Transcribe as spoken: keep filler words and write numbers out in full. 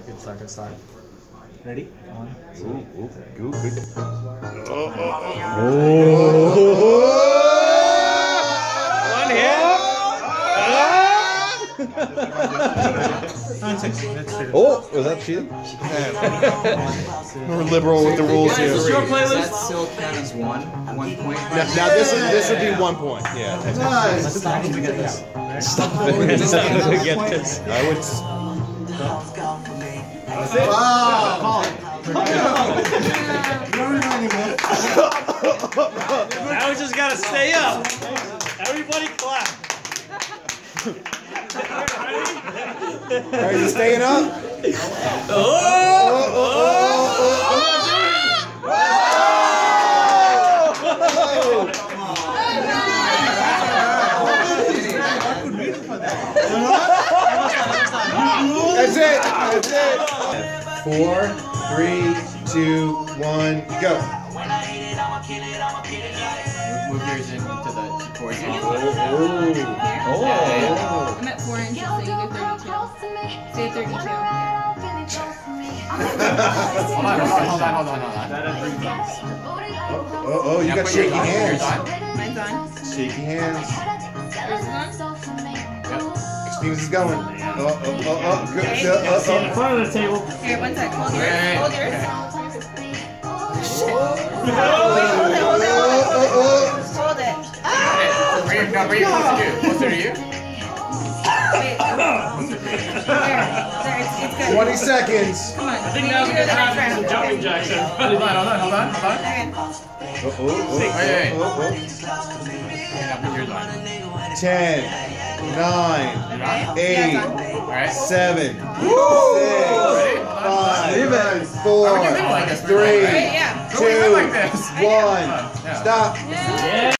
Good start, good start. Ready? One, two, Ooh, ooh, three. good, good. Oh. One hit. Oh, was that cheating? We're liberal with the rules here. Does that still count as one? One point? Now, now this is this would be one point. Yeah. Let's stop to get this. Stop it. Stop to get this. I would. Wow! Now we just gotta stay up. Everybody clap. Are you staying up? Oh! Oh! Oh! That's it. That's it. Four, three, two, one, go. Move yours into the towards you. Oh. Oh. I'm at four inches, so you go thirty-two. Say thirty-two. Hold on, hold on, hold on, hold on, hold on. Oh, oh, you got shaky hands. Mine's on. Shaky hands. Yours is on? Extremes is going. Oh, oh, oh, oh, good. Okay. Uh, uh, Stay in uh. front of the table. Here, one sec. Hold yours. Okay. Hold yours. Oh, oh, oh. Hold it. Where you, no, where you closer to you? Closer to you? Wait. There. There, it's, it's good. twenty seconds. Come on. I think now's a good time to do some jumping jacks. Hold on, hold on, hold on, hold on. Okay. Oh, oh, oh, Wait, wait. oh, oh, Okay, now put yours on. oh. Ten, nine, Okay. eight, Yeah, it's on. Alright. seven, Ready? six, five, How four, would you live like this? three, Right, yeah. Who would live like two, this? one. Yeah. Stop. Yeah. Yeah.